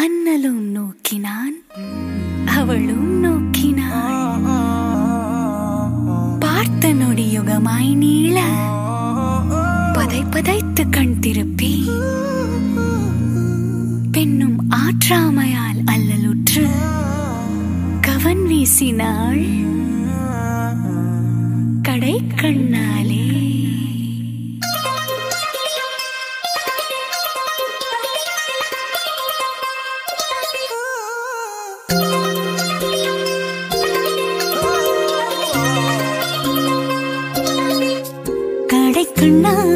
அண்ணலும் நோக்கினான், அவளும் நோக்கினாள். பார்த்த நொடியுகமாய் நீள பதை பதைத்து கண் திருப்பி பெண்ணும் ஆற்றாமையால் அல்லலுற்று கவன் வீசினாள் கடை கண்ணாலே. கடை கண்ணா